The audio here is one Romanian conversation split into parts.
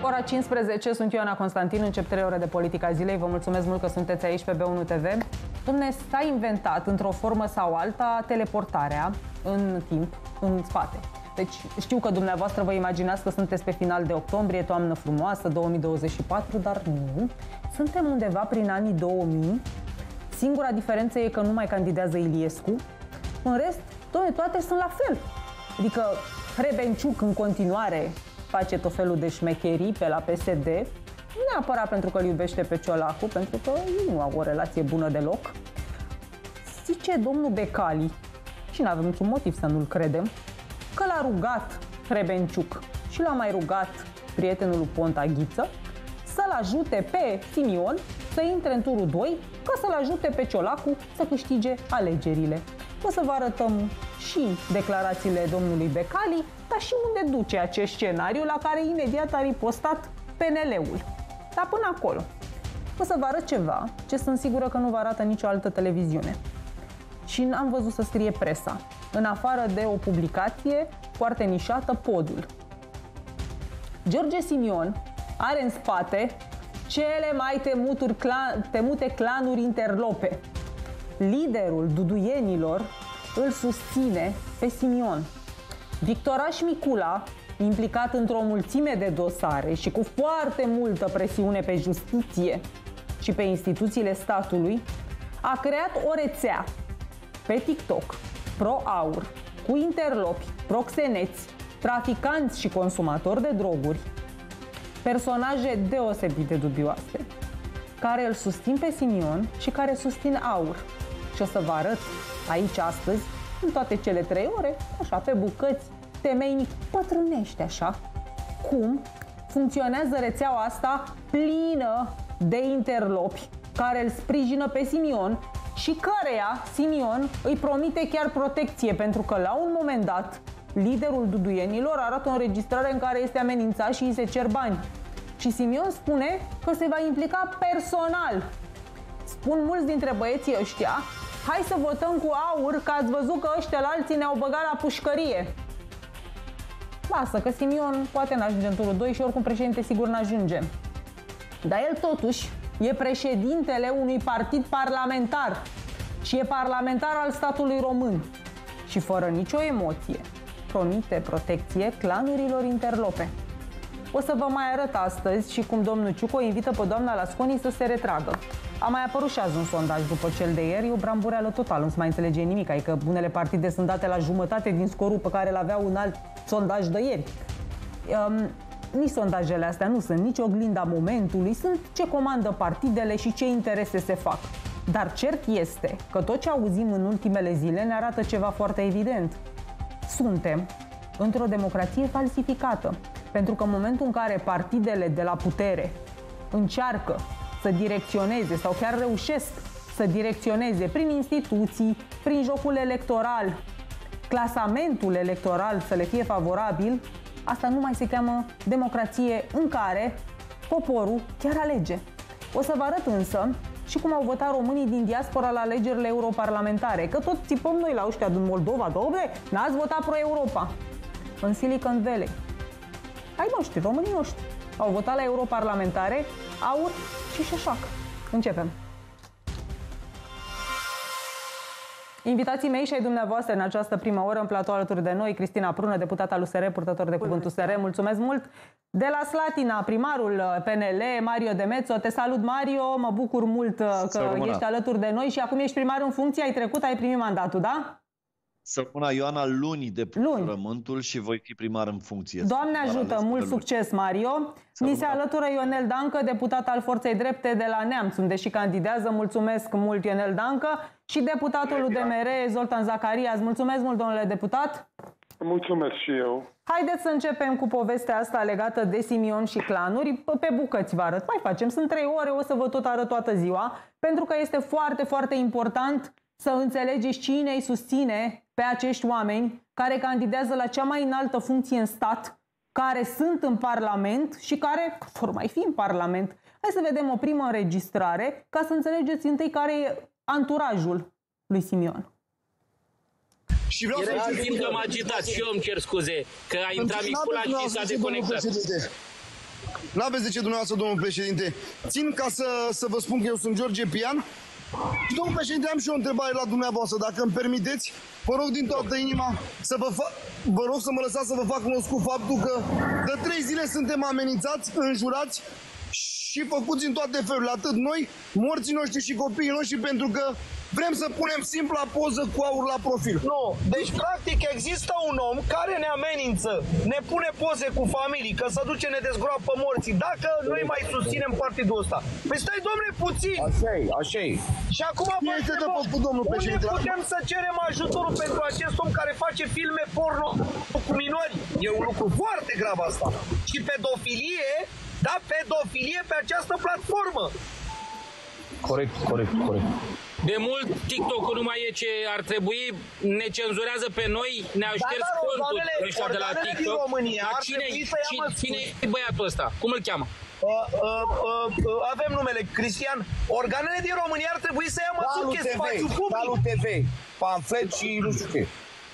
Ora 15, sunt Ioana Constantin, încep 3 ore de politica zilei. Vă mulțumesc mult că sunteți aici pe B1 TV. Dom'le, s-a inventat într-o formă sau alta teleportarea în timp, în spate. Deci știu că dumneavoastră vă imaginați că sunteți pe final de octombrie, toamnă frumoasă, 2024, dar nu. Suntem undeva prin anii 2000. Singura diferență e că nu mai candidează Iliescu. În rest, toate sunt la fel. Adică Hrebenciuc în continuare face tot felul de șmecherii pe la PSD, nu neapărat pentru că îl iubește pe Ciolacu, pentru că ei nu au o relație bună deloc. Zice domnul Becali, și nu avem niciun motiv să nu-l credem, că l-a rugat Hrebenciuc și l-a mai rugat prietenul Ponta Ghiță să-l ajute pe Simion să intre în turul 2, ca să-l ajute pe Ciolacu să câștige alegerile. O să vă arătăm și declarațiile domnului Becali, dar și unde duce acest scenariu la care imediat a ripostat PNL-ul. Dar până acolo, o să vă arăt ceva ce sunt sigură că nu vă arată nicio altă televiziune. Și am văzut să scrie presa, în afară de o publicație foarte nișată, Podul. George Simion are în spate cele mai temute clanuri interlope. Liderul duduienilor îl susține pe Simion. Victoraș Micula, implicat într-o mulțime de dosare și cu foarte multă presiune pe justiție și pe instituțiile statului, a creat o rețea pe TikTok pro-aur, cu interlopi, proxeneți, traficanți și consumatori de droguri, personaje deosebit de dubioase, care îl susțin pe Simion și care susțin aur. Și o să vă arăt aici astăzi, în toate cele 3 ore, așa, pe bucăți, temeinic, pătrânește așa, cum funcționează rețeaua asta plină de interlopi care îl sprijină pe Simion și căreia Simion îi promite chiar protecție, pentru că la un moment dat liderul duduienilor arată o înregistrare în care este amenințat și îi se cer bani. Și Simion spune că se va implica personal. Spun mulți dintre băieții ăștia, hai să votăm cu aur, că ați văzut că ăștia la alții ne-au băgat la pușcărie. Lasă că Simion poate n-ajunge în turul 2 și oricum președinte sigur n-ajunge. Dar el totuși e președintele unui partid parlamentar și e parlamentar al statului român. Și fără nicio emoție promite protecție clanurilor interlope. O să vă mai arăt astăzi și cum domnul Ciucă o invită pe doamna Lasconi să se retragă. A mai apărut și azi un sondaj după cel de ieri, e o brambureală totală, nu se mai înțelege nimic, adică unele partide sunt date la jumătate din scorul pe care îl aveau un alt sondaj de ieri. Nici sondajele astea nu sunt nici oglinda momentului, sunt ce comandă partidele și ce interese se fac. Dar cert este că tot ce auzim în ultimele zile ne arată ceva foarte evident. Suntem într-o democrație falsificată, pentru că în momentul în care partidele de la putere încearcă să direcționeze sau chiar reușesc să direcționeze prin instituții, prin jocul electoral, clasamentul electoral să le fie favorabil, asta nu mai se cheamă democrație în care poporul chiar alege. O să vă arăt însă și cum au votat românii din diaspora la alegerile europarlamentare, că tot țipăm noi la ăștia din Moldova, doamne, n-ați votat pro-Europa. În Silicon Valley, ai noștri, românii noștri, au votat la europarlamentare, aur și șoșoac. Începem. Invitații mei și ai dumneavoastră în această primă oră în platou alături de noi, Cristina Prună, deputată al USR, purtător de cuvânt USR. Mulțumesc mult! De la Slatina, primarul PNL, Mario Demețo. Te salut, Mario, mă bucur mult că ești alături de noi și acum ești primar în funcție, ai trecut, ai primit mandatul, da? Săptămâna, Ioana, luni depun jurământul și voi fi primar în funcție. Doamne ajută, mult succes, Mario. Ni se alătură Ionel Dancă, deputat al Forței Drepte de la Neamț, unde și candidează. Mulțumesc mult, Ionel Dancă. Și deputatul UDMR, Zoltan Zacarias. Mulțumesc mult, domnule deputat. Mulțumesc și eu. Haideți să începem cu povestea asta legată de Simion și clanuri. Pe bucăți vă arăt. Mai facem, sunt 3 ore, o să vă tot arăt toată ziua, pentru că este foarte, foarte important să înțelegeți cine îi susține pe acești oameni care candidează la cea mai înaltă funcție în stat, care sunt în Parlament și care vor mai fi în Parlament. Hai să vedem o primă înregistrare ca să înțelegeți întâi care e anturajul lui Simion. Și vreau Era timp că m-a agitat și eu îmi cer scuze că a intrat Micula și s-a deconectat. N-aveți de ce dumneavoastră, domnul președinte. Țin ca să vă spun că eu sunt George Pian. Și, domnul președinte, am și o întrebare la dumneavoastră, dacă îmi permiteți. Vă rog din toată inima vă rog să mă lăsați să vă fac cunoscut faptul că de 3 zile suntem amenințați, înjurați și făcuți în toate felurile, atât noi, morții noștri și copiii noștri, pentru că vrem să punem simpla poză cu aur la profil. Nu, deci practic există un om care ne amenință, ne pune poze cu familii, că se duce, ne dezgroapă morții, dacă noi mai susținem partidul ăsta. Păi stai, domnule, puțin! Așa-i. Și acum vă întreb, unde putem să cerem ajutorul pentru acest om care face filme porno cu minori? E un lucru foarte grav asta. Și pedofilie, da, pedofilie pe această platformă. Corect. De mult TikTok-ul nu mai e ce ar trebui, ne cenzurează pe noi, ne-au șters contul ăștia de la TikTok. Cine e băiatul ăsta? Cum îl cheamă? Avem numele, Cristian. Organele din România ar trebui să ia măsuri, că e spațiu public. Salut TV, pamflet și nu știu ce.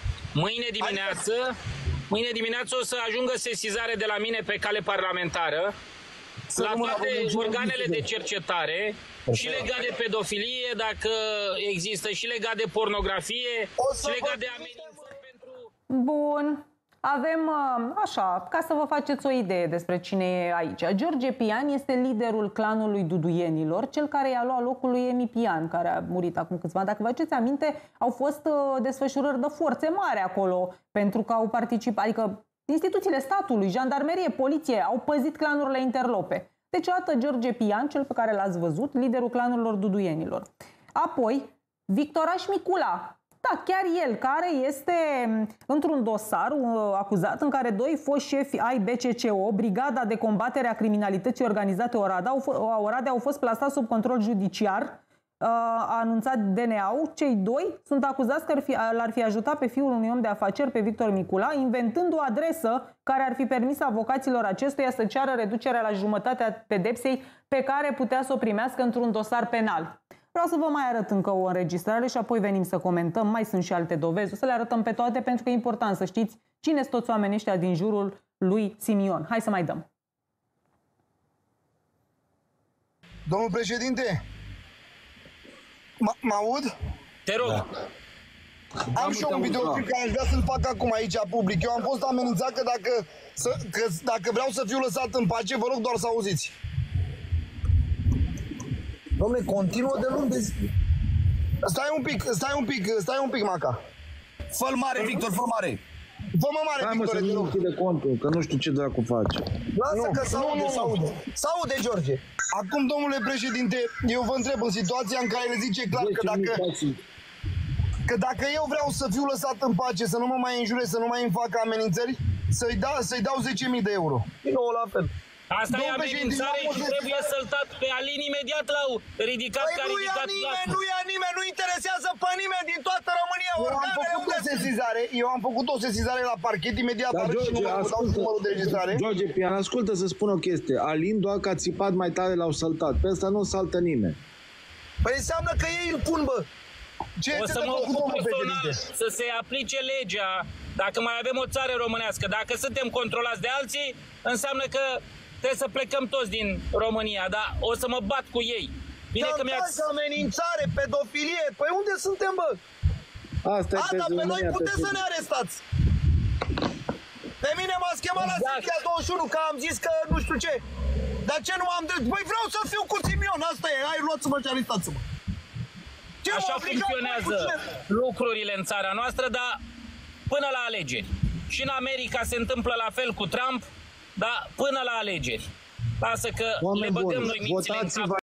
Mâine dimineață o să ajungă sesizare de la mine pe cale parlamentară la toate organele de cercetare, și legat de pedofilie, dacă există, și legat de pornografie, și legat de amenințări pentru... Bun. Avem, așa, ca să vă faceți o idee despre cine e aici. George Pian este liderul clanului Duduienilor, cel care i-a luat locul lui Emi Pian, care a murit acum câțiva ani. Dacă vă aduceți aminte, au fost desfășurări de forțe mari acolo, pentru că au participat, adică instituțiile statului, jandarmerie, poliție, au păzit clanurile interlope. Deci, odată George Pian, cel pe care l-ați văzut, liderul clanurilor Duduienilor. Apoi, Victoraș Micula. Da, chiar el, care este într-un dosar acuzat în care 2 foști șefi ai BCCO, Brigada de Combatere a Criminalității Organizate Oradea, au fost plasați sub control judiciar, a anunțat DNA-ul. Cei 2 sunt acuzați că l-ar fi ajutat pe fiul unui om de afaceri, pe Victor Micula, inventând o adresă care ar fi permis avocaților acestuia să ceară reducerea la jumătate a pedepsei pe care putea să o primească într-un dosar penal. Vreau să vă mai arăt încă o înregistrare și apoi venim să comentăm. Mai sunt și alte dovezi. O să le arătăm pe toate pentru că e important să știți cine sunt toți oamenii ăștia din jurul lui Simion. Hai să mai dăm. Domnul președinte, mă aud? Te rog. Da. Am și un videoclip care aș vrea să-l fac acum aici public. Eu am fost amenințat că dacă vreau să fiu lăsat în pace, vă rog doar să auziți. Dom'le, continuă de luni de zi. Stai un pic, Maca. Fă-l mare, Victor, fă mare. Fă-mă mare, Victor, te rog. De contul, că nu știu ce dracu faci. Lasă că s-aude. S-aude, George. Acum, domnule președinte, eu vă întreb, în situația în care le zice clar că dacă eu vreau să fiu lăsat în pace, să nu mă mai înjure, să nu mai îmi facă amenințări, să-i dau 10.000 de euro. Din nou la fel. Asta e amenințare și trebuie săltat pe Alin imediat l-au ridicat. Păi nu ia nimeni, nu interesează pe nimeni din toată România. Eu am făcut o sesizare la parchet, imediat arăt și numărul de registrare. George Pian, ascultă să spun o chestie. Alin doar că a țipat mai tare l-au saltat. Pe ăsta nu saltă nimeni. Păi înseamnă că ei îl pun, bă. O să mă ocup personal să se aplice legea. Dacă mai avem o țară românească, dacă suntem controlați de alții, înseamnă că trebuie să plecăm toți din România, dar o să mă bat cu ei. Bine că mi-ați... amenințare, pedofilie, păi unde suntem, bă? Dar pe noi puteți să ne arestați. Pe mine m-ați chemat la Sechia 21, că am zis că nu știu ce. Dar ce nu am drept? Băi, vreau să fiu cu Simion, asta e, hai, luați-mă și arestați-mă. Așa funcționează lucrurile în țara noastră, dar până la alegeri. Și în America se întâmplă la fel cu Trump, dar până la alegeri. Lasă că le băgăm noi mințile în cap.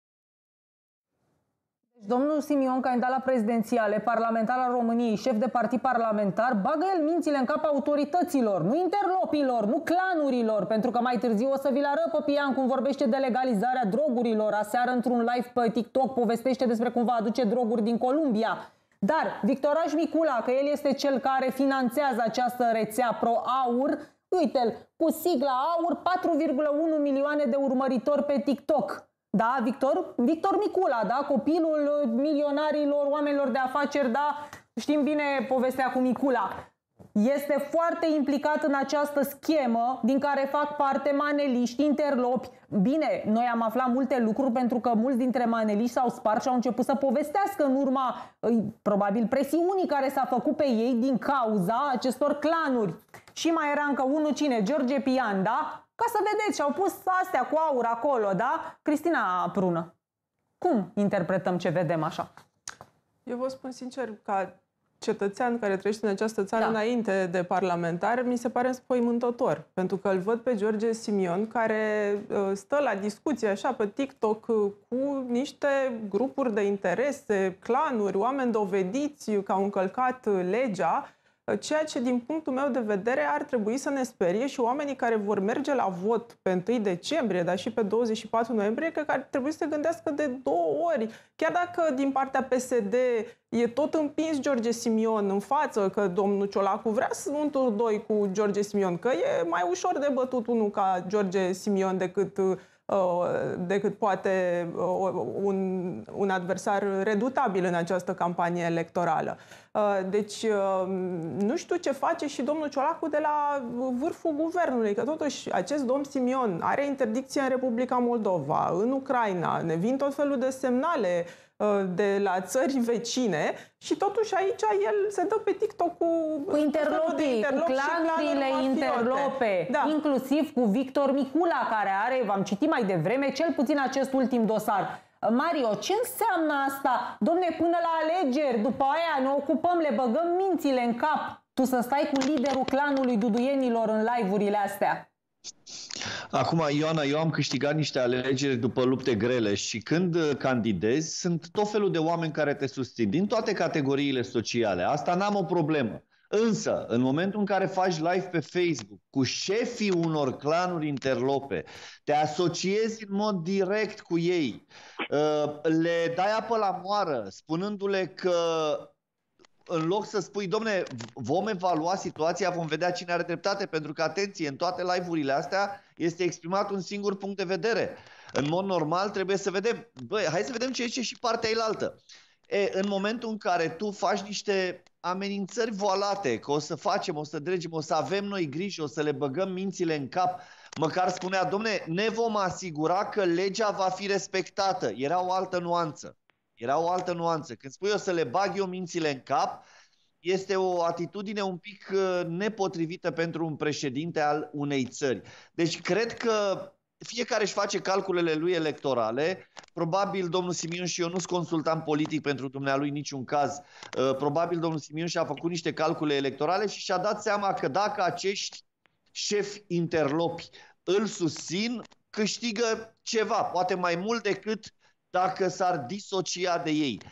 Domnul Simion, candidat la prezidențiale, parlamentar al României, șef de partid parlamentar, bagă el mințile în cap autorităților, nu interlopilor, nu clanurilor, pentru că mai târziu o să vi-l arăt pe Pian cum vorbește de legalizarea drogurilor. Aseară, într-un live pe TikTok, povestește despre cum va aduce droguri din Columbia. Dar Victoraș Micula, că el este cel care finanțează această rețea pro-aur, uite-l, cu sigla AUR, 4,1 milioane de urmăritori pe TikTok. Da, Victor Micula, da, copilul milionarilor, oamenilor de afaceri, da, știm bine povestea cu Micula. este foarte implicat în această schemă din care fac parte maneliști, interlopi. Bine, noi am aflat multe lucruri pentru că mulți dintre maneliști s-au spart și au început să povestească în urma, probabil, presiunii care s-a făcut pe ei din cauza acestor clanuri. Și mai era încă unul, cine? George Pian, da? Ca să vedeți, și-au pus astea cu aur acolo, da? Cristina Prună, cum interpretăm ce vedem așa? Eu vă spun sincer, ca cetățean care trăiește în această țară înainte de parlamentar, mi se pare înspăimântător. Pentru că îl văd pe George Simion, care stă la discuție așa pe TikTok cu niște grupuri de interese, clanuri, oameni dovediți că au încălcat legea, ceea ce, din punctul meu de vedere, ar trebui să ne sperie și oamenii care vor merge la vot pe 1 decembrie, dar și pe 24 noiembrie, cred că ar trebui să se gândească de 2 ori. Chiar dacă din partea PSD e tot împins George Simion în față, că domnul Ciolacu vrea să un tur 2 cu George Simion, că e mai ușor de bătut unul ca George Simion decât poate un adversar redutabil în această campanie electorală. Deci nu știu ce face și domnul Ciolacu de la vârful guvernului, că totuși acest domn Simion are interdicție în Republica Moldova, în Ucraina, ne vin tot felul de semnale de la țări vecine și totuși aici el se dă pe TikTok cu interlopii, cu clanurile interlope, inclusiv cu Victor Micula, care are, v-am citit mai devreme, cel puțin acest ultim dosar. Mario, ce înseamnă asta? Dom'le, până la alegeri, după aia ne ocupăm, le băgăm mințile în cap. Tu să stai cu liderul clanului duduienilor în live-urile astea. Acum, Ioana, eu am câștigat niște alegeri după lupte grele și când candidezi, sunt tot felul de oameni care te susțin, din toate categoriile sociale. Asta n-am o problemă. Însă, în momentul în care faci live pe Facebook cu șefii unor clanuri interlope, te asociezi în mod direct cu ei, le dai apă la moară, spunându-le că în loc să spui, domne, vom evalua situația, vom vedea cine are dreptate, pentru că, atenție, în toate live-urile astea este exprimat un singur punct de vedere. În mod normal trebuie să vedem, băi, hai să vedem ce zice și partea ailaltă. În momentul în care tu faci niște amenințări voalate, că o să facem, o să dregem, o să avem noi grijă, o să le băgăm mințile în cap, măcar spunea, domne, ne vom asigura că legea va fi respectată. Era o altă nuanță. Era o altă nuanță. Când spui o să le bag eu mințile în cap, este o atitudine un pic nepotrivită pentru un președinte al unei țări. Deci cred că fiecare își face calculele lui electorale. Probabil domnul Simion, și eu nu sunt consultant politic pentru dumnealui niciun caz, probabil domnul Simion și-a făcut niște calcule electorale și și-a dat seama că dacă acești șefi interlopi îl susțin, câștigă ceva, poate mai mult decât dacă s-ar disocia de ei.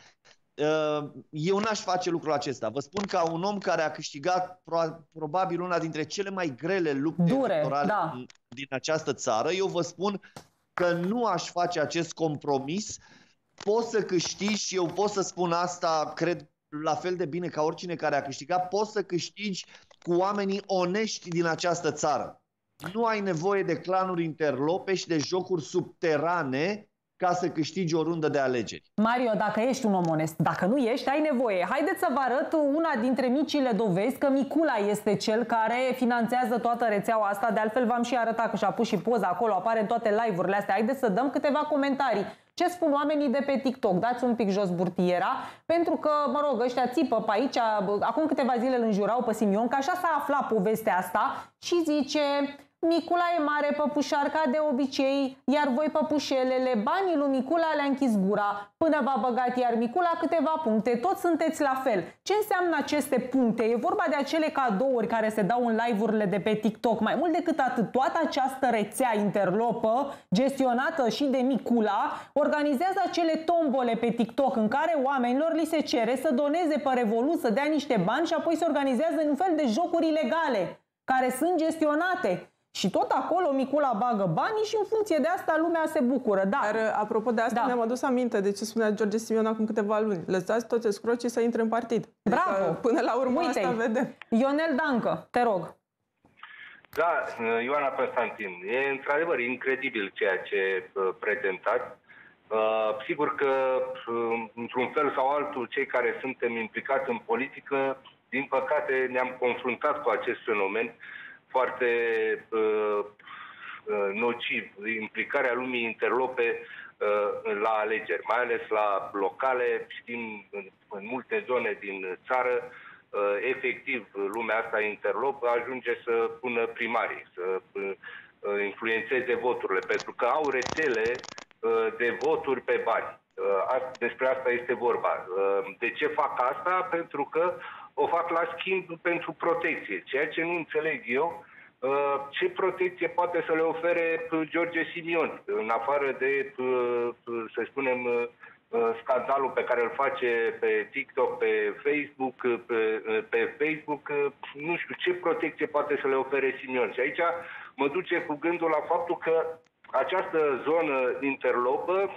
Eu n-aș face lucrul acesta. Vă spun, ca un om care a câștigat probabil una dintre cele mai grele lupte electorale din această țară, eu vă spun că nu aș face acest compromis. Poți să câștigi, și eu pot să spun asta, cred, la fel de bine ca oricine care a câștigat, poți să câștigi cu oamenii onești din această țară. Nu ai nevoie de clanuri interlope și de jocuri subterane ca să câștigi o rundă de alegeri. Mario, dacă ești un om onest, dacă nu ești, ai nevoie. Haideți să vă arăt una dintre micile dovezi că Micula este cel care finanțează toată rețeaua asta. De altfel v-am și arătat că și-a pus și poza acolo, apare în toate live-urile astea. Haideți să dăm câteva comentarii. Ce spun oamenii de pe TikTok? Dați un pic jos burtiera, pentru că, mă rog, ăștia țipă pe aici. Acum câteva zile îl înjurau pe Simion, că așa s-a aflat povestea asta și zice: Micula e mare păpușar ca de obicei, iar voi păpușelele, banii lui Micula le-a închis gura. Până v-a băgat iar Micula câteva puncte, toți sunteți la fel. Ce înseamnă aceste puncte? E vorba de acele cadouri care se dau în live-urile de pe TikTok. Mai mult decât atât, toată această rețea interlopă, gestionată și de Micula, organizează acele tombole pe TikTok în care oamenilor li se cere să doneze pe Revolut, să dea niște bani și apoi se organizează în un fel de jocuri ilegale care sunt gestionate. Și tot acolo Micula bagă banii și în funcție de asta lumea se bucură. Dar apropo de asta, mi-am adus aminte de ce spunea George Simion acum câteva luni. Lăsați toți escrocii să intre în partid. Bravo! Adică, până la urmă asta vedem. Ionel Dancă, te rog. Da, Ioana Constantin, e într-adevăr incredibil ceea ce prezentați. Sigur că, într-un fel sau altul, cei care suntem implicați în politică, din păcate ne-am confruntat cu acest fenomen foarte nociv, implicarea lumii interlope la alegeri, mai ales la locale. Știm în multe zone din țară, efectiv, lumea asta interlop ajunge să pună primarii, să influențeze voturile, pentru că au rețele de voturi pe bani. Despre asta este vorba. De ce fac asta? Pentru că o fac la schimb pentru protecție. Ceea ce nu înțeleg eu, ce protecție poate să le ofere George Simion, în afară de, să spunem, scandalul pe care îl face pe TikTok, pe Facebook, nu știu ce protecție poate să le ofere Simion. Și aici mă duce cu gândul la faptul că această zonă interlopă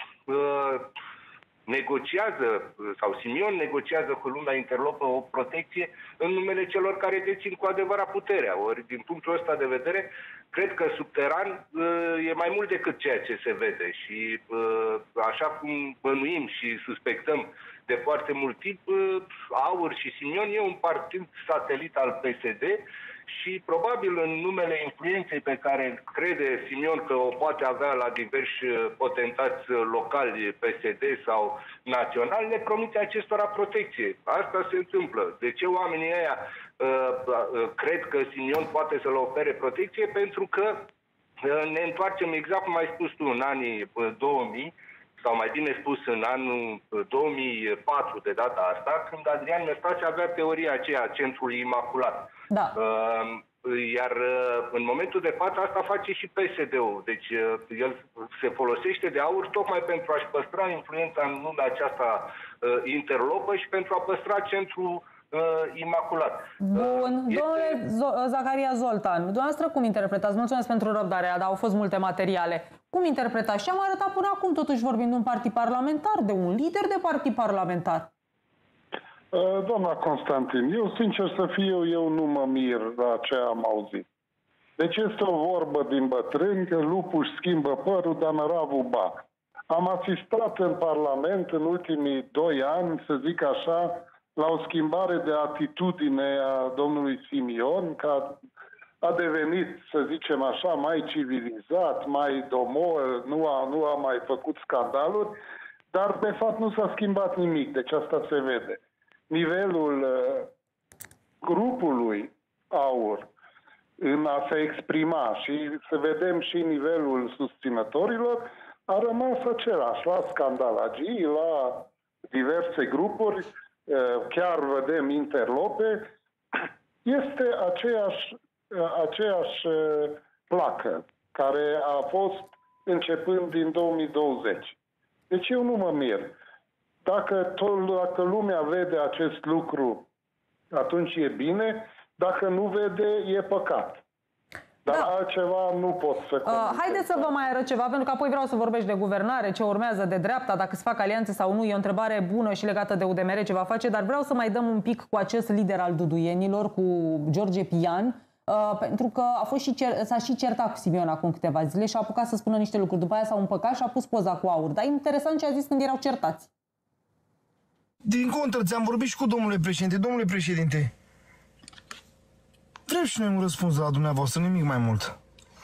negociază, sau Simion negociază cu lumea interlopă o protecție în numele celor care dețin cu adevărat puterea. Ori, din punctul ăsta de vedere, cred că subteran e mai mult decât ceea ce se vede și așa cum bănuim și suspectăm de foarte mult timp, AUR și Simion e un partid satelit al PSD și probabil în numele influenței pe care crede Simion că o poate avea la diversi potentați locali PSD sau naționali, le promite acestora protecție. Asta se întâmplă. De ce oamenii ăia cred că Simion poate să le ofere protecție? Pentru că ne întoarcem exact cum ai spus tu, în anii 2000, sau mai bine spus în anul 2004 de data asta, când Adrian Năstase avea teoria aceea Centrului Imaculat. Da. Iar în momentul de față asta face și PSD-ul. Deci el se folosește de AUR tocmai pentru a-și păstra influența în lumea aceasta interlopă și pentru a păstra Centrul Imaculat. Bun. Domnule Zaharia Zoltan, dumneavoastră cum interpretați? Mulțumesc pentru răbdare, dar au fost multe materiale. Cum interpretați? Și am arătat până acum, totuși vorbim de un partid parlamentar, de un lider de partid parlamentar. Doamna Constantin, eu sincer să fiu, eu nu mă mir la ce am auzit. Deci este o vorbă din bătrâni că lupul își schimbă părul, dar năravul ba. Am asistat în Parlament în ultimii 2 ani, să zic așa, la o schimbare de atitudine a domnului Simion, că a devenit, să zicem așa, mai civilizat, mai domol, nu a mai făcut scandaluri, dar de fapt nu s-a schimbat nimic, deci asta se vede. Nivelul grupului AUR în a se exprima și să vedem și nivelul susținătorilor a rămas același, la scandalagii, la diverse grupuri, chiar vedem interlope, este aceeași placă care a fost începând din 2020. Deci eu nu mă mir. Dacă lumea vede acest lucru, atunci e bine. Dacă nu vede, e păcat. Dar altceva nu pot să... Haideți să vă mai arăt ceva, pentru că apoi vreau să vorbești de guvernare, ce urmează de dreapta, dacă se fac alianțe sau nu. E o întrebare bună și legată de UDMR ce va face, dar vreau să mai dăm un pic cu acest lider al duduienilor, cu George Pian, pentru că s-a și certat cu Simion acum câteva zile și a apucat să spună niște lucruri. După aia s-au împăcat și a pus poza cu AUR. Dar e interesant ce a zis când erau certați. Din contră, ți-am vorbit și cu domnule președinte. Domnule președinte, vrem și noi un răspuns de la dumneavoastră, nimic mai mult.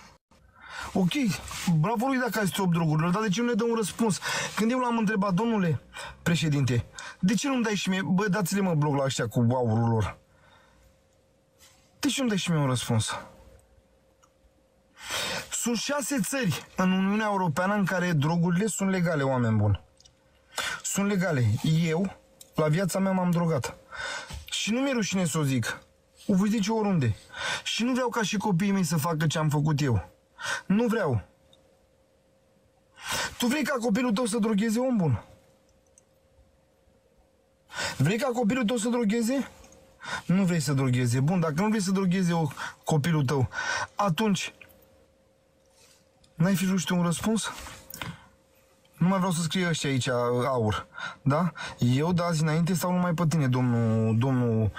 Ok, bravo lui dacă ai strop drogurilor, dar de ce nu ne dă un răspuns? Când eu l-am întrebat, domnule președinte, de ce nu-mi dai și mie, bă, dați-le mă blog la ăștia cu aurul lor. De ce nu-mi dai și mie un răspuns? Sunt 6 țări în Uniunea Europeană în care drogurile sunt legale, oameni buni. Sunt legale. Eu, la viața mea, m-am drogat. Și nu mi-e rușine să o zic. O voi zice oriunde. Și nu vreau ca și copiii mei să facă ce am făcut eu. Nu vreau. Tu vrei ca copilul tău să drogheze, om bun? Vrei ca copilul tău să drogheze? Nu vrei să drogheze. Bun, dacă nu vrei să drogheze copilul tău, atunci n-ai fi vrut un răspuns? Nu mai vreau să scrie ăștia aici AUR. Da? Eu de azi înainte stau numai pe tine, domnul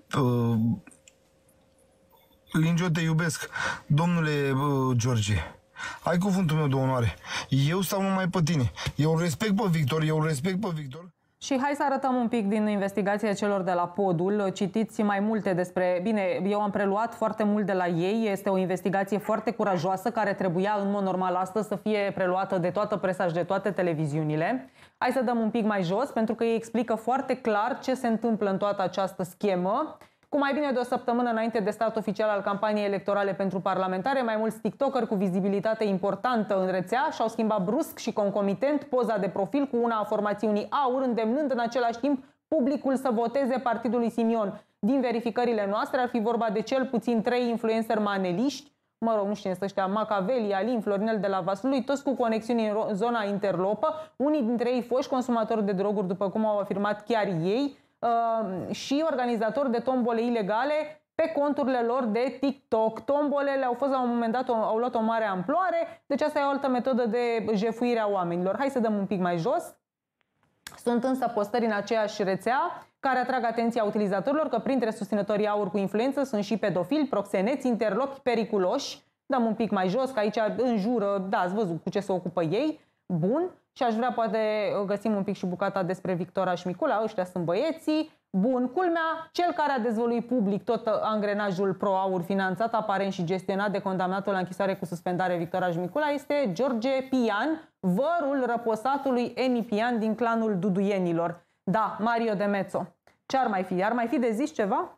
Lingio, te iubesc. Domnule George, ai cuvântul meu de onoare. Eu stau numai pe tine. Eu respect pe Victor. Și hai să arătăm un pic din investigația celor de la Podul. Citiți mai multe despre... Bine, eu am preluat foarte mult de la ei. Este o investigație foarte curajoasă care trebuia în mod normal astăzi să fie preluată de toată presa și de toate televiziunile. Hai să dăm un pic mai jos pentru că ei explică foarte clar ce se întâmplă în toată această schemă. Cu mai bine de o săptămână înainte de start oficial al campaniei electorale pentru parlamentare, mai mulți tiktokeri cu vizibilitate importantă în rețea și-au schimbat brusc și concomitent poza de profil cu una a formațiunii AUR, îndemnând în același timp publicul să voteze partidul lui Simion. Din verificările noastre ar fi vorba de cel puțin 3 influenceri maneliști, mă rog, nu știu cine ăștia, Macaveli, Alin, Florinel de la Vaslui, toți cu conexiuni în zona interlopă, unii dintre ei foști consumatori de droguri, după cum au afirmat chiar ei, și organizatori de tombole ilegale pe conturile lor de TikTok. Tombolele au fost la un moment dat, au luat o mare amploare, deci asta e o altă metodă de jefuire a oamenilor. Hai să dăm un pic mai jos. Sunt însă postări în aceeași rețea care atrag atenția utilizatorilor că printre susținătorii AUR cu influență sunt și pedofili, proxeneți, interlopi periculoși. Dăm un pic mai jos, că aici înjură, da, ați văzut cu ce se ocupă ei. Bun. Și aș vrea poate găsim un pic și bucata despre Victoria și Micula, ăștia sunt băieții. Bun, culmea, cel care a dezvăluit public tot angrenajul pro-AUR finanțat, aparent și gestionat de condamnatul la închisoare cu suspendare Victoria și Micula este George Pian, vărul răposatului Eni Pian din clanul Duduienilor. Da, Mario Demețo. Ce ar mai fi? Ar mai fi de zis ceva?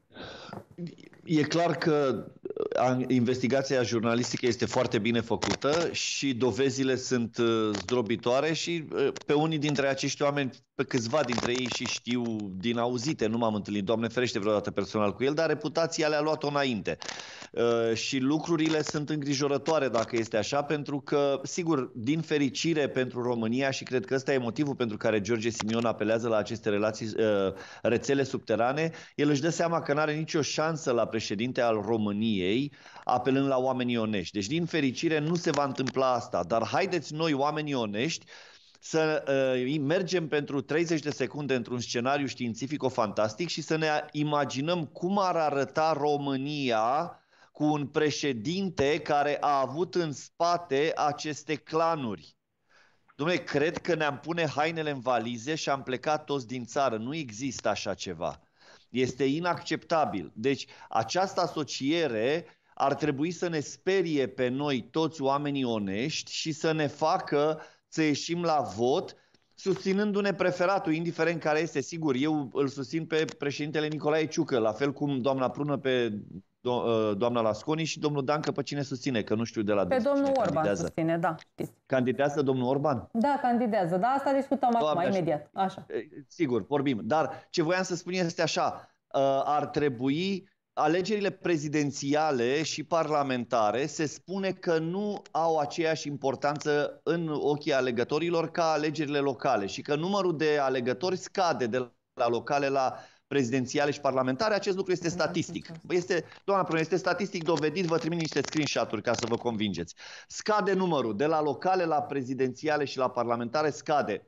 E clar că investigația jurnalistică este foarte bine făcută și dovezile sunt zdrobitoare și pe unii dintre acești oameni, pe câțiva dintre ei și știu din auzite, nu m-am întâlnit, Doamne ferește, vreodată personal cu el, dar reputația le-a luat-o înainte. Și lucrurile sunt îngrijorătoare dacă este așa, pentru că, sigur, din fericire pentru România, și cred că ăsta e motivul pentru care George Simion apelează la aceste rețele subterane, el își dă seama că nu are nicio șansă la președinte al României apelând la oamenii onești. Deci, din fericire, nu se va întâmpla asta. Dar haideți noi, oamenii onești, să mergem pentru 30 de secunde într-un scenariu științifico-fantastic și să ne imaginăm cum ar arăta România cu un președinte care a avut în spate aceste clanuri. Dom'le, cred că ne-am pune hainele în valize și am plecat toți din țară. Nu există așa ceva. Este inacceptabil. Deci această asociere ar trebui să ne sperie pe noi toți oamenii onești și să ne facă să ieșim la vot susținându-ne preferatul, indiferent care este. Sigur, eu îl susțin pe președintele Nicolae Ciucă, la fel cum doamna Prună pe doamna Lasconi și domnul Dancă pe cine susține, că nu știu de la pe domnul Orban susține, da. Știți. Candidează domnul Orban? Da, candidează, da, asta discutăm acum, imediat. Așa. Sigur, vorbim. Dar ce voiam să spun este așa, ar trebui alegerile prezidențiale și parlamentare se spune că nu au aceeași importanță în ochii alegătorilor ca alegerile locale și că numărul de alegători scade de la locale la prezidențiale și parlamentare. Acest lucru este statistic. Doamna Prună, este statistic dovedit, vă trimit niște screenshot-uri ca să vă convingeți. Scade numărul de la locale la prezidențiale și la parlamentare, scade.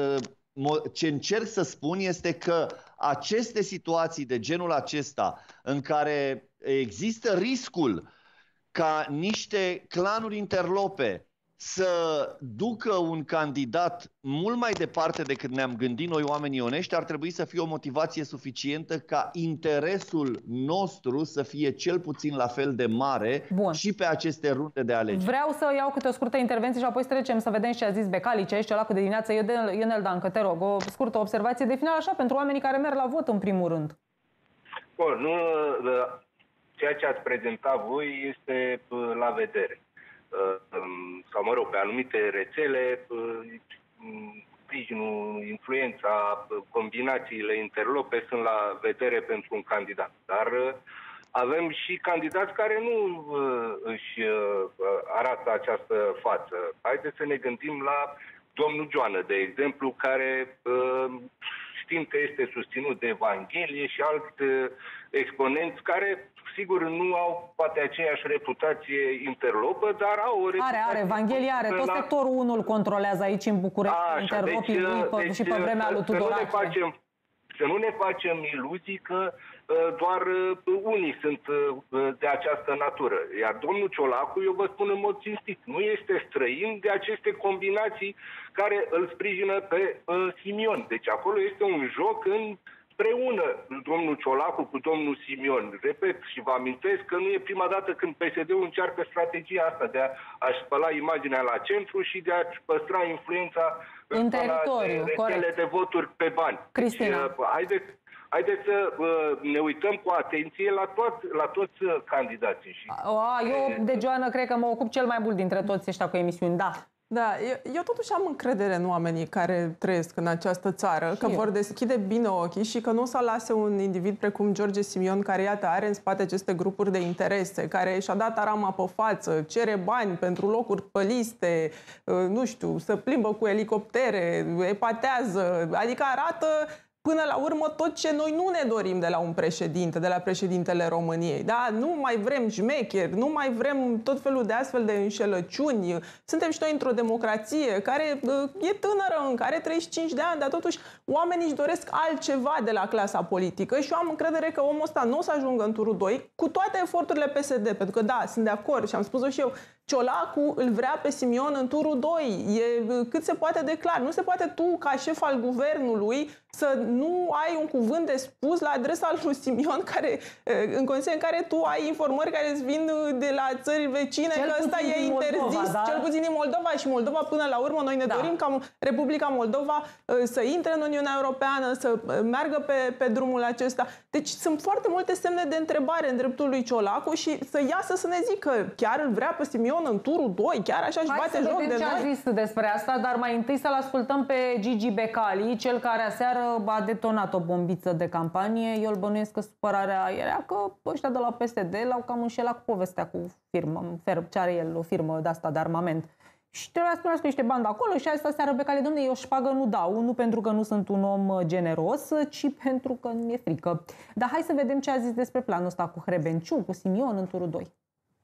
Ce încerc să spun este că aceste situații de genul acesta în care există riscul ca niște clanuri interlope să ducă un candidat mult mai departe decât ne-am gândit noi oamenii onești, ar trebui să fie o motivație suficientă ca interesul nostru să fie cel puțin la fel de mare. Bun. Și pe aceste runde de alegeri. Vreau să iau câte o scurtă intervenție și apoi să trecem să vedem ce a zis Becalici aici, celălalt de dimineață. Ionel Dancă, te rog, o scurtă observație de final așa pentru oamenii care merg la vot în primul rând. Bun, nu, ceea ce ați prezentat voi este la vedere. Sau mă rog, pe anumite rețele, sprijinul, influența, combinațiile interlope sunt la vedere pentru un candidat. Dar avem și candidați care nu își arată această față. Haideți să ne gândim la domnul Joană, de exemplu, care știm că este susținut de Evanghelie și alți exponenți care sigur nu au poate aceeași reputație interlopă, dar au o reputație... Are, Evanghelia are. Tot sectorul 1 îl controlează aici în București, interlopii lui și pe vremea lui Tudorache. să nu ne facem iluzii că doar unii sunt de această natură. Iar domnul Ciolacu, eu vă spun în mod cinstit, nu este străin de aceste combinații care îl sprijină pe Simion. Deci acolo este un joc împreună domnul Ciolacu cu domnul Simion. Repet și vă amintesc că nu e prima dată când PSD-ul încearcă strategia asta de a-și spăla imaginea la centru și de a-și păstra influența în teritoriu, de de voturi pe bani. Cristina. Haideți să ne uităm cu atenție la toți candidații. Eu, de Joana, cred că mă ocup cel mai mult dintre toți ăștia cu emisiuni, da. Da, eu totuși am încredere în oamenii care trăiesc în această țară, că vor deschide bine ochii și că nu o să lase un individ precum George Simion, care, iată, are în spate aceste grupuri de interese, care și-a dat arama pe față, cere bani pentru locuri pe liste, nu știu, să plimbă cu elicoptere, epatează, adică arată până la urmă tot ce noi nu ne dorim de la un președinte, de la președintele României. Da? Nu mai vrem șmecheri, nu mai vrem tot felul de astfel de înșelăciuni. Suntem și noi într-o democrație care e tânără încă, are 35 de ani, dar totuși oamenii își doresc altceva de la clasa politică și eu am încredere că omul ăsta nu o să ajungă în turul 2 cu toate eforturile PSD, pentru că da, sunt de acord și am spus-o și eu, Ciolacu îl vrea pe Simion în turul 2. E cât se poate de clar. Nu se poate tu, ca șef al guvernului, să nu ai un cuvânt de spus la adresa lui Simion, care, în condiții în care tu ai informări care îți vin de la țări vecine, că ăsta e interzis, cel puțin din Moldova. Și Moldova, până la urmă, noi ne dorim ca Republica Moldova să intre în Uniunea Europeană, să meargă pe drumul acesta. Deci sunt foarte multe semne de întrebare în dreptul lui Ciolacu și să iasă să ne zică, chiar îl vrea pe Simion în turul 2, chiar așa își bate joc de noi? Ce a zis despre asta, dar mai întâi să-l ascultăm pe Gigi Becali, cel care aseară a detonat o bombiță de campanie. Eu îl bănuiesc că supărarea era că ăștia de la PSD l-au cam înșelat cu povestea cu firmă, ce are el, o firmă de asta de armament. Și trebuia să spunească niște bani acolo și asta seară Becali, dom'le, eu șpagă nu dau, nu pentru că nu sunt un om generos, ci pentru că mi-e frică. Dar hai să vedem ce a zis despre planul ăsta cu Hrebenciu, cu Simion în turul 2.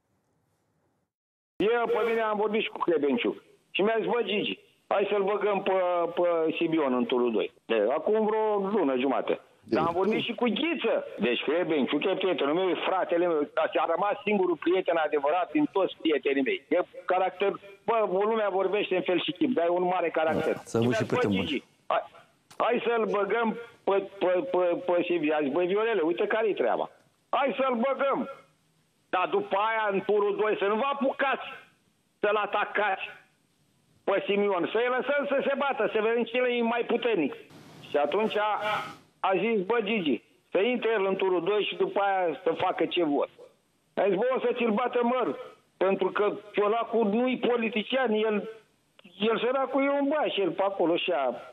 Eu pe mine am vorbit și cu Hrebenciu. Și mi-a zis, bă, Gigi, hai să-l băgăm pe Simion în turul 2. Acum vreo lună jumate. Dar am vorbit și cu Ghiță. Deci Hrebenciu, că e prietenul meu, e fratele meu. A rămas singurul prieten adevărat din toți prietenii mei. E caracter, bă, lumea vorbește în fel și chip, dar e un mare caracter. Să vă și prieten bun. Hai să-l băgăm pe Simion. A zis, băi, Viorele, uite care-i treaba. Hai să-l băgăm. Dar după aia, în turul 2, să nu vă apucați să-l atacați pe Simion, să-i lăsăm să se bată, să vedem cine e mai puternic. Și atunci a zis, bă, Gigi, să intre el în turul 2 și după aia să facă ce vor. A zis, bă, o să ți-l bată măr, pentru că Ciolacu nu-i politician, el săracul e un bașer pe acolo și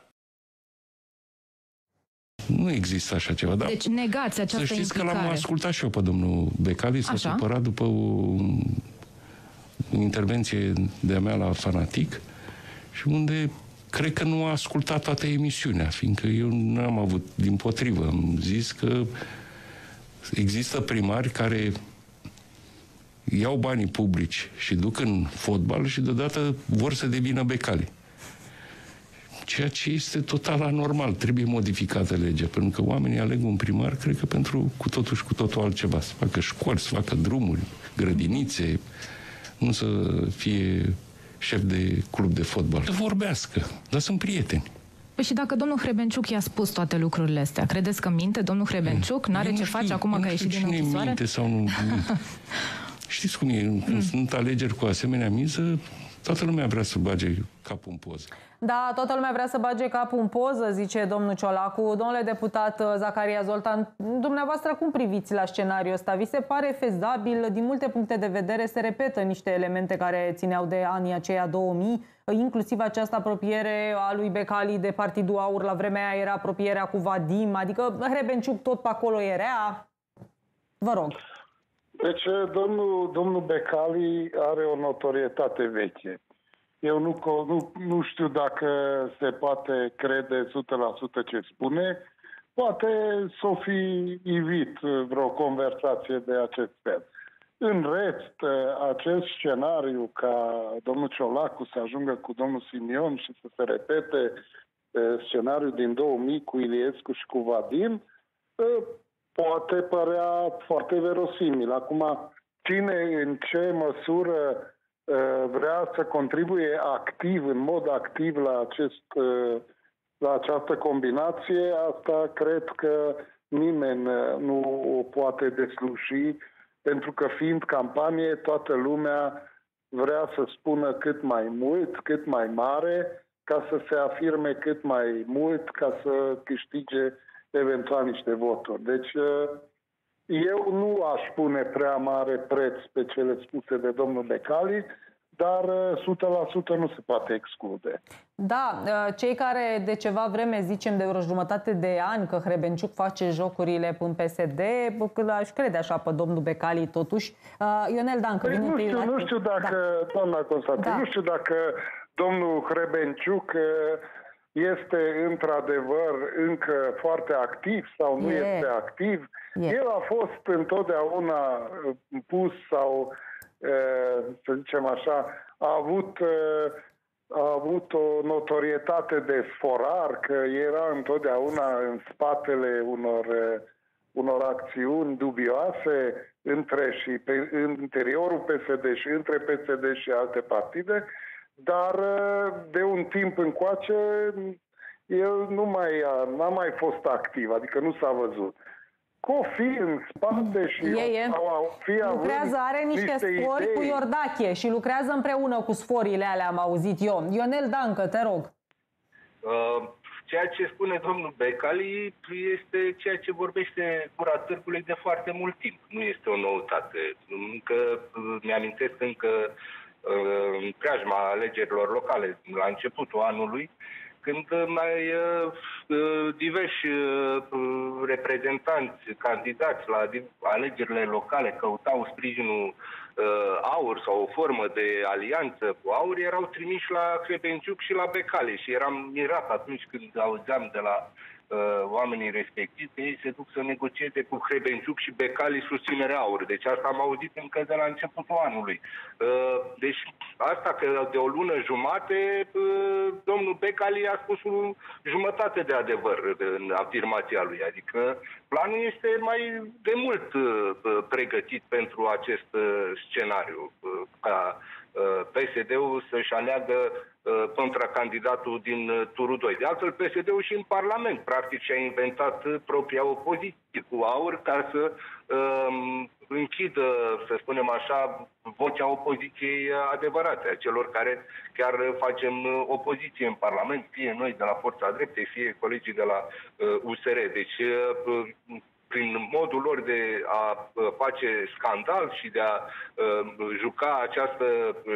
Nu există așa ceva. Dar deci negați această implicare. Să știți că l-am ascultat și eu pe domnul Becali, s-a supărat după o intervenție de-a mea la Fanatic și unde cred că nu a ascultat toată emisiunea, fiindcă eu n-am avut, dimpotrivă, am zis că există primari care iau banii publici și duc în fotbal și deodată vor să devină Becali. Ceea ce este total anormal. Trebuie modificată legea, pentru că oamenii aleg un primar, cred că pentru cu totul și cu totul altceva. Să facă școli, să facă drumuri, grădinițe, nu să fie șef de club de fotbal. Să vorbească, dar sunt prieteni. Păi și dacă domnul Hrebenciuc i-a spus toate lucrurile astea, credeți că minte domnul Hrebenciuc? N-are ce face acum că a ieșit din închisoare? Minte sau nu minte. Știți cum e? Când sunt alegeri cu asemenea miză, toată lumea vrea să bage capul în poză. Da, toată lumea vrea să bage capul în poză, zice domnul Ciolacu. Domnule deputat Zaharia Zoltan, dumneavoastră cum priviți la scenariul ăsta? Vi se pare fezabil? Din multe puncte de vedere se repetă niște elemente care țineau de anii aceia 2000, inclusiv această apropiere a lui Becali de Partidul Aur. La vremea aia era apropierea cu Vadim, adică Hrebenciuc tot pe acolo era. Vă rog. Deci domnul Becali are o notorietate veche. Eu nu știu dacă se poate crede 100% ce spune. Poate s-o fi ivit vreo conversație de acest fel. În rest, acest scenariu ca domnul Ciolacu să ajungă cu domnul Simion și să se repete scenariul din 2000 cu Iliescu și cu Vadim, poate părea foarte verosimil. Acum, cine în ce măsură vrea să contribuie activ, în mod activ la această combinație, asta cred că nimeni nu o poate desluși, pentru că fiind campanie, toată lumea vrea să spună cât mai mult, cât mai mare, ca să se afirme cât mai mult, ca să câștige eventual niște voturi. Deci eu nu aș pune prea mare preț pe cele spuse de domnul Becali, dar 100% nu se poate exclude. Da, cei care de ceva vreme, zicem de vreo jumătate de ani, că Hrebenciuc face jocurile în PSD, aș crede așa pe domnul Becali totuși. Ionel Dancă, nu știu dacă, doamna Constantin, nu știu dacă domnul Hrebenciuc este într-adevăr încă foarte activ sau nu este activ. El a fost întotdeauna pus sau, să zicem așa, a avut o notorietate de sforar, că era întotdeauna în spatele unor acțiuni dubioase în interiorul PSD și între PSD și alte partide, dar de un timp încoace el n-a mai fost activ, adică nu s-a văzut. Că o fi în spate și lucrează, are niște sfori cu Iordache și lucrează împreună cu sforile alea, am auzit eu. Ionel Dancă, te rog. Ceea ce spune domnul Becali este ceea ce vorbește gura târgului de foarte mult timp. Nu este o noutate. Încă mi-amintesc în preajma alegerilor locale, la începutul anului, când mai diversi reprezentanți, candidați la alegerile locale căutau sprijinul AUR sau o formă de alianță cu AUR, erau trimiși la Hrebenciuc și la Becali și eram mirat atunci când auzeam de la oamenii respectivi că ei se duc să negocieze cu Hrebenciuc și Becali susținerea AUR. Deci asta am auzit încă de la începutul anului. Deci asta că de o lună jumate domnul Becali a spus o jumătate de adevăr în afirmația lui. Adică planul este mai de mult pregătit pentru acest scenariu, ca PSD-ul să-și aleagă contracandidatul din turul 2. De altfel, PSD-ul și în Parlament, practic, și-a inventat propria opoziție cu AUR ca să închidă, să spunem așa, vocea opoziției adevărate, a celor care chiar facem opoziție în Parlament, fie noi de la Forța Dreptei, fie colegii de la USR. Deci, prin modul lor de a face scandal și de a juca această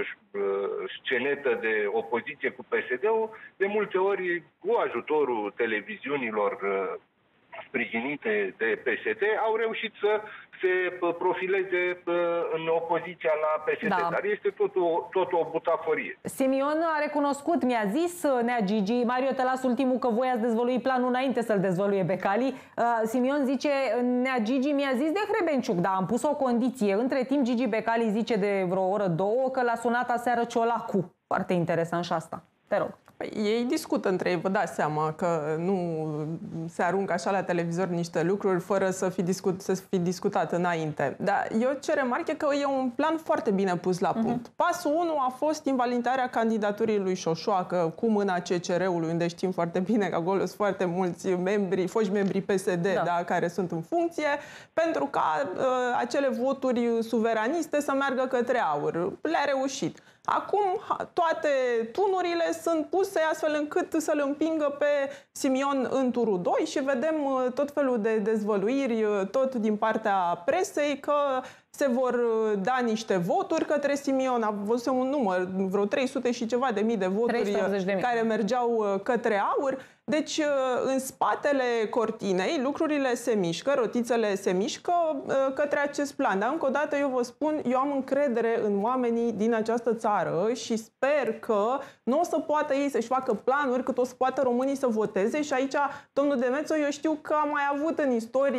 scenetă de opoziție cu PSD-ul, de multe ori, cu ajutorul televiziunilor sprijinite de PSD, au reușit să se profileze în opoziția la PSD. Da. Dar este tot o butaforie. Simion a recunoscut, mi-a zis Nea Gigi, Mario, te las ultimul că voi ați dezvălui planul înainte să-l dezvăluie Becali. Simion zice, Nea Gigi mi-a zis de Hrebenciuc, dar am pus o condiție. Între timp Gigi Becali zice de vreo oră, două, că l-a sunat aseară Ciolacu. Foarte interesant și asta. Te rog. Ei discută între ei, vă dați seama că nu se aruncă așa la televizor niște lucruri fără să fi discutat înainte. Dar eu ce remarc e că e un plan foarte bine pus la punct. Pasul 1 a fost invalidarea candidaturii lui Șoșoacă cu mâna CCR-ului, unde știm foarte bine că acolo sunt foarte mulți foști membri PSD care sunt în funcție, pentru ca acele voturi suveraniste să meargă către AUR. Le-a reușit. Acum toate tunurile sunt puse astfel încât să-l împingă pe Simion în turul 2 și vedem tot felul de dezvăluiri, tot din partea presei, că se vor da niște voturi către Simion. A văzut un număr, vreo 300 și ceva de mii de voturi care mergeau către AUR. Deci, în spatele cortinei, lucrurile se mișcă, rotițele se mișcă către acest plan. Dar, încă o dată, eu vă spun, eu am încredere în oamenii din această țară și sper că nu o să poată ei să-și facă planuri, cât o să poată românii să voteze. Și aici, domnul Demețu, eu știu că a mai avut în istorie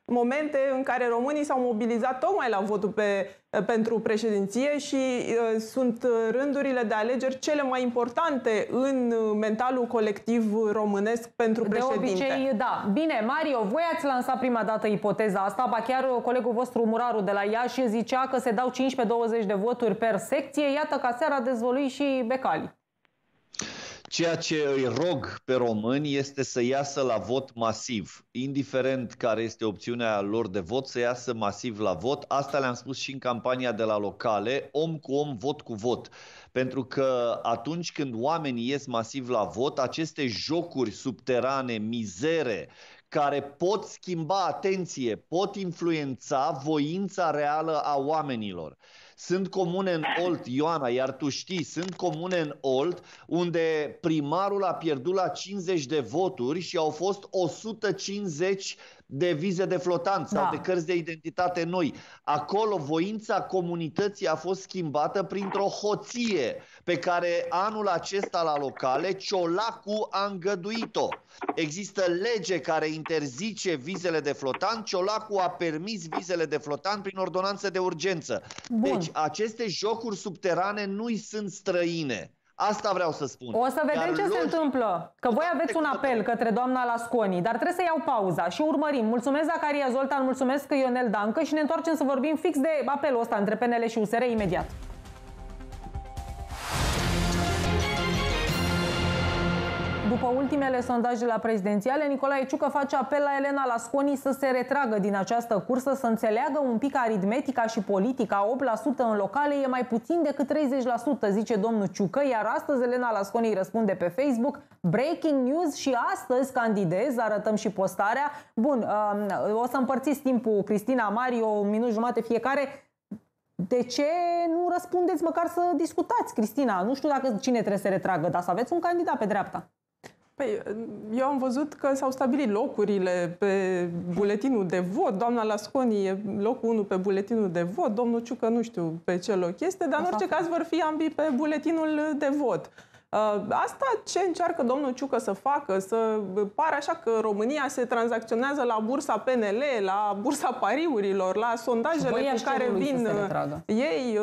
momente în care românii s-au mobilizat tocmai la votul pentru președinție și sunt rândurile de alegeri cele mai importante în mentalul colectiv românesc pentru președinte. De obicei, da. Bine, Mario, voi ați lansat prima dată ipoteza asta, ba chiar colegul vostru Muraru de la Iași zicea că se dau 15-20 de voturi per secție, iată că aseară a dezvăluit și Becali. Ceea ce îi rog pe români este să iasă la vot masiv. Indiferent care este opțiunea lor de vot, să iasă masiv la vot. Asta le-am spus și în campania de la locale, om cu om, vot cu vot. Pentru că atunci când oamenii ies masiv la vot, aceste jocuri subterane, mizere, care pot schimba, atenție, pot influența voința reală a oamenilor. Sunt comune în Olt, Ioana, iar tu știi, sunt comune în Olt unde primarul a pierdut la 50 de voturi și au fost 150 de vize de flotant sau de cărți de identitate noi. Acolo voința comunității a fost schimbată printr-o hoție pe care anul acesta la locale Ciolacu a îngăduit-o. Există lege care interzice vizele de flotant, Ciolacu a permis vizele de flotant prin ordonanță de urgență. Deci aceste jocuri subterane nu-i sunt străine. Asta vreau să spun. O să vedem ce se întâmplă. Că voi aveți un apel către doamna Lasconi, dar trebuie să iau pauza și urmărim. Mulțumesc Zacaria Zoltan, mulțumesc Ionel Dancă și ne întoarcem să vorbim fix de apelul ăsta între PNL și USR imediat. După ultimele sondaje la prezidențiale, Nicolae Ciucă face apel la Elena Lasconi să se retragă din această cursă, să înțeleagă un pic aritmetica și politica. 8% în locale e mai puțin decât 30%, zice domnul Ciucă, iar astăzi Elena Lasconi îi răspunde pe Facebook: breaking news, și astăzi candidez, arătăm și postarea. Bun, o să împărțiți timpul, Cristina, Mario, un minut jumate fiecare. De ce nu răspundeți măcar să discutați, Cristina? Nu știu dacă cine trebuie să se retragă, dar să aveți un candidat pe dreapta. Păi, eu am văzut că s-au stabilit locurile pe buletinul de vot. Doamna Lasconi e locul 1 pe buletinul de vot, domnul Ciucă nu știu pe ce loc este, dar în orice caz vor fi ambii pe buletinul de vot. Asta ce încearcă domnul Ciucă să facă, să pară așa că România se tranzacționează la bursa PNL, la bursa pariurilor, la sondajele cu care vin ei.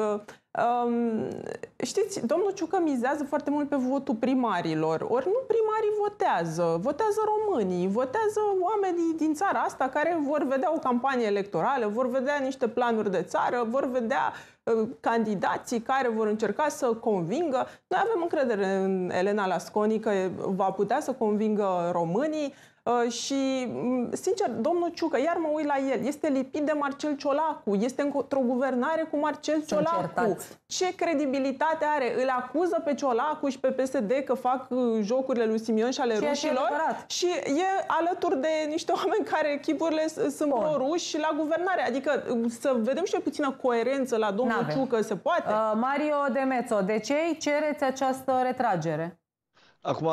Știți, domnul Ciucă mizează foarte mult pe votul primarilor. Ori nu primarii votează, votează românii, votează oamenii din țara asta care vor vedea o campanie electorală, vor vedea niște planuri de țară, vor vedea candidații care vor încerca să convingă. Noi avem încredere în Elena Lasconi că va putea să convingă românii. Și, sincer, domnul Ciucă, iar mă uit la el, este lipit de Marcel Ciolacu, este într-o guvernare cu Marcel Ciolacu. Ce credibilitate are? Îl acuză pe Ciolacu și pe PSD că fac jocurile lui Simion și ale rușilor și e alături de niște oameni care chipurile sunt pro-ruși la guvernare. Adică să vedem și puțină coerență la domnul Ciucă, se poate? Mario Demețo, de ce îi cereți această retragere? Acum,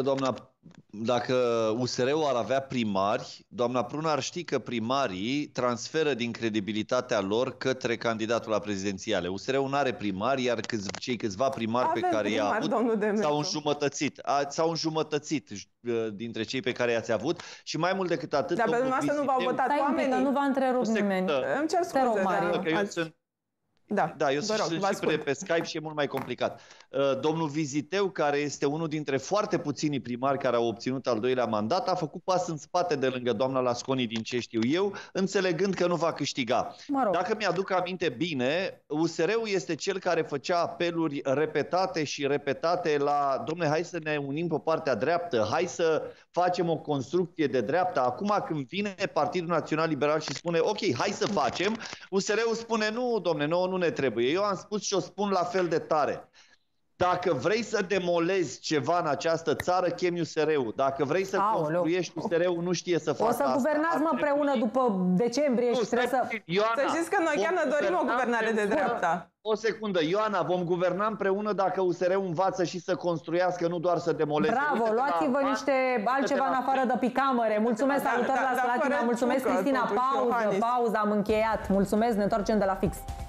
dacă USR-ul ar avea primari, doamna Prună ar ști că primarii transferă din credibilitatea lor către candidatul la prezidențiale. USR-ul nu are primari, iar cei câțiva primari pe care i-a avut s-au înjumătățit dintre cei pe care i-ați avut și mai mult decât atât... Dar pe dumneavoastră nu v-au votat oamenii. Nu v-a întrerupt nimeni. Îmi cer scuze, Mario. Da, eu sunt și pe Skype și e mult mai complicat. Domnul Viziteu, care este unul dintre foarte puținii primari care au obținut al doilea mandat, a făcut pas în spate de lângă doamna Lasconi, din ce știu eu, înțelegând că nu va câștiga. Dacă mi-aduc aminte bine, USR-ul este cel care făcea apeluri repetate și repetate la: dom'le, hai să ne unim pe partea dreaptă, hai să facem o construcție de dreapta. Acum când vine Partidul Național Liberal și spune ok, hai să facem, USR-ul spune nu, dom'le, nouă nu ne trebuie. Eu am spus și o spun la fel de tare. Dacă vrei să demolezi ceva în această țară, chemi USR-ul. Dacă vrei să construiești, USR-ul nu știe să facă asta. O să guvernați împreună după decembrie și trebuie să... Ioana, să știți că noi chiar ne dorim o guvernare de dreapta. O secundă, Ioana, vom guverna împreună dacă USR-ul învață și să construiască, nu doar să demoleze. Bravo, luați-vă niște altceva în afară de picamere. Mulțumesc, salutări la Slatina, mulțumesc Cristina, pauză, am încheiat. Mulțumesc, ne întoarcem de la fix.